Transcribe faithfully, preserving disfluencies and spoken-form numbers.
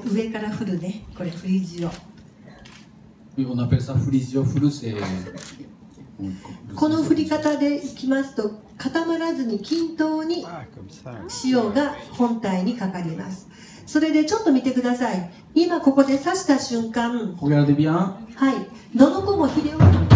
、上から振るね。これフリージオ。 Una pesa frisio fruse. この振り方でいきますと、固まらずに均等に塩が本体にかかります。それでちょっと見てください。今ここで刺した瞬間、はい、どの子も秀夫